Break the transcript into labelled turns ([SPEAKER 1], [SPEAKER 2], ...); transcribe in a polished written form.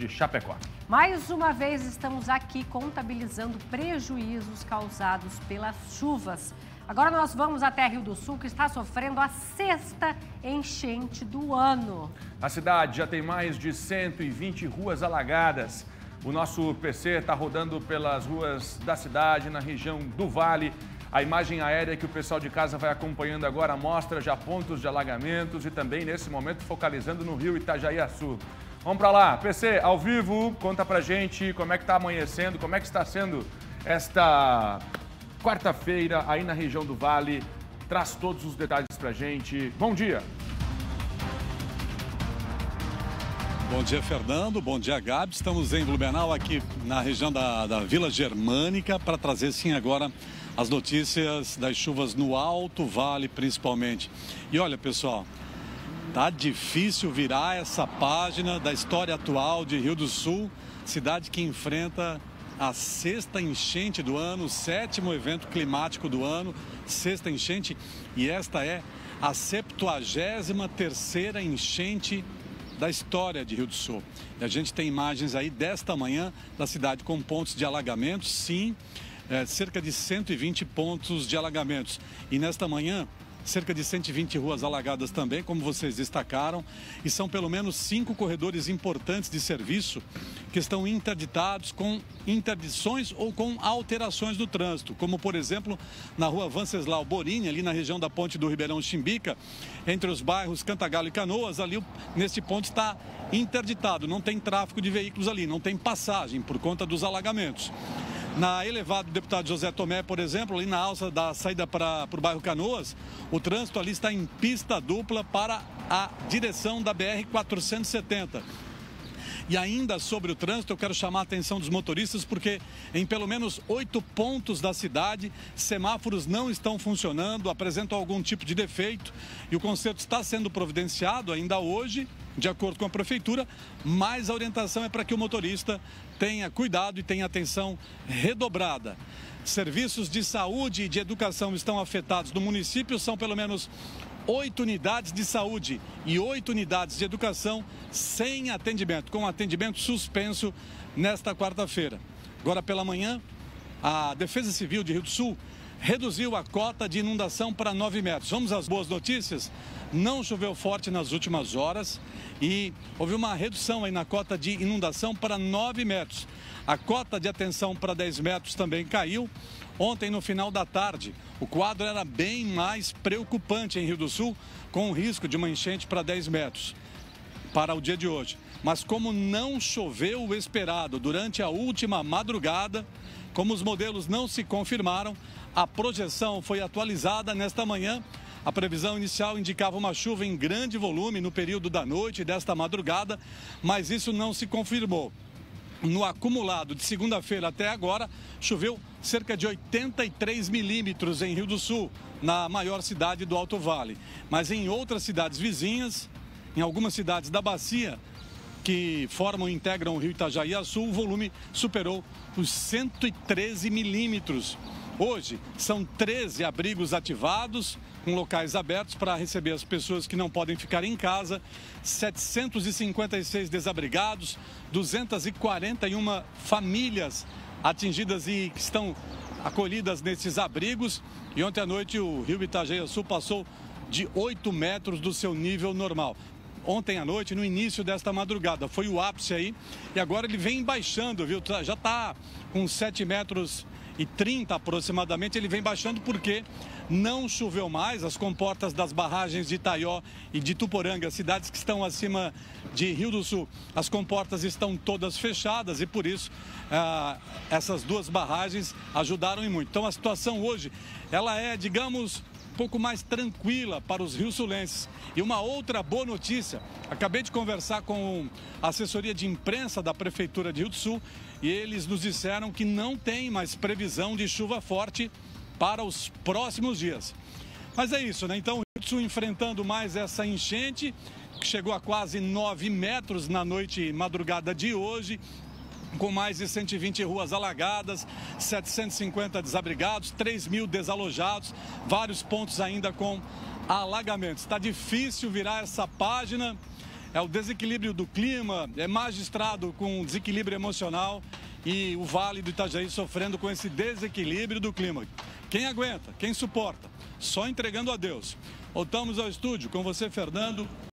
[SPEAKER 1] de Chapecó.
[SPEAKER 2] Mais uma vez estamos aqui contabilizando prejuízos causados pelas chuvas. Agora nós vamos até Rio do Sul, que está sofrendo a 6ª enchente do ano.
[SPEAKER 1] A cidade já tem mais de 120 ruas alagadas. O nosso PC está rodando pelas ruas da cidade, na região do Vale. A imagem aérea que o pessoal de casa vai acompanhando agora mostra já pontos de alagamentos e também, nesse momento, focalizando no rio Itajaiaçu. Vamos para lá. PC, ao vivo, conta pra gente como é que está amanhecendo, como é que está sendo esta quarta-feira aí na região do Vale. Traz todos os detalhes pra gente. Bom dia.
[SPEAKER 3] Bom dia, Fernando. Bom dia, Gabi. Estamos em Blumenau, aqui na região da Vila Germânica, para trazer, sim, agora as notícias das chuvas no Alto Vale, principalmente. E olha, pessoal, tá difícil virar essa página da história atual de Rio do Sul, cidade que enfrenta a 6ª enchente do ano, o 7º evento climático do ano, 6ª enchente, e esta é a 73ª enchente da história de Rio do Sul. E a gente tem imagens aí desta manhã da cidade com pontos de alagamentos, sim, cerca de 120 pontos de alagamentos. E nesta manhã, cerca de 120 ruas alagadas também, como vocês destacaram, e são pelo menos 5 corredores importantes de serviço que estão interditados com interdições ou com alterações no trânsito, como, por exemplo, na rua Venceslau Borini, ali na região da ponte do Ribeirão Chimbica, entre os bairros Cantagalo e Canoas, ali neste ponto está interditado, não tem tráfego de veículos ali, não tem passagem por conta dos alagamentos. Na elevado deputado José Tomé, por exemplo, ali na alça da saída para o bairro Canoas, o trânsito ali está em pista dupla para a direção da BR-470. E ainda sobre o trânsito, eu quero chamar a atenção dos motoristas porque em pelo menos 8 pontos da cidade, semáforos não estão funcionando, apresentam algum tipo de defeito e o conserto está sendo providenciado ainda hoje, de acordo com a prefeitura, mas a orientação é para que o motorista tenha cuidado e tenha atenção redobrada. Serviços de saúde e de educação estão afetados no município, são pelo menos 8 unidades de saúde e 8 unidades de educação sem atendimento, com atendimento suspenso nesta quarta-feira. Agora pela manhã, a Defesa Civil de Rio do Sul reduziu a cota de inundação para 9 metros. Vamos às boas notícias? Não choveu forte nas últimas horas e houve uma redução aí na cota de inundação para 9 metros. A cota de atenção para 10 metros também caiu. Ontem, no final da tarde, o quadro era bem mais preocupante em Rio do Sul, com o risco de uma enchente para 10 metros para o dia de hoje. Mas como não choveu o esperado durante a última madrugada, como os modelos não se confirmaram, a projeção foi atualizada nesta manhã. A previsão inicial indicava uma chuva em grande volume no período da noite desta madrugada, mas isso não se confirmou. No acumulado de segunda-feira até agora, choveu cerca de 83 milímetros em Rio do Sul, na maior cidade do Alto Vale. Mas em outras cidades vizinhas, em algumas cidades da bacia, que formam e integram o rio Itajaiaçu, o volume superou os 113 milímetros. Hoje, são 13 abrigos ativados, com locais abertos para receber as pessoas que não podem ficar em casa, 756 desabrigados, 241 famílias atingidas e que estão acolhidas nesses abrigos. E ontem à noite o rio Itajaiaçu passou de 8 metros do seu nível normal. Ontem à noite, no início desta madrugada, foi o ápice aí, e agora ele vem baixando, viu? Já está com 7 metros e 30 aproximadamente, ele vem baixando porque não choveu mais. As comportas das barragens de Itaió e de Tuporanga, cidades que estão acima de Rio do Sul, as comportas estão todas fechadas e por isso essas duas barragens ajudaram e muito. Então a situação hoje, ela é, digamos, um pouco mais tranquila para os rio-sulenses. E uma outra boa notícia, acabei de conversar com a assessoria de imprensa da Prefeitura de Rio do Sul e eles nos disseram que não tem mais previsão de chuva forte para os próximos dias. Mas é isso, né? Então o Rio do Sul enfrentando mais essa enchente, que chegou a quase 9 metros na noite e madrugada de hoje, com mais de 120 ruas alagadas, 750 desabrigados, 3.000 desalojados, vários pontos ainda com alagamentos. Está difícil virar essa página é o desequilíbrio do clima, é magistrado com desequilíbrio emocional e o Vale do Itajaí sofrendo com esse desequilíbrio do clima. Quem aguenta? Quem suporta? Só entregando a Deus. Voltamos ao estúdio com você, Fernando.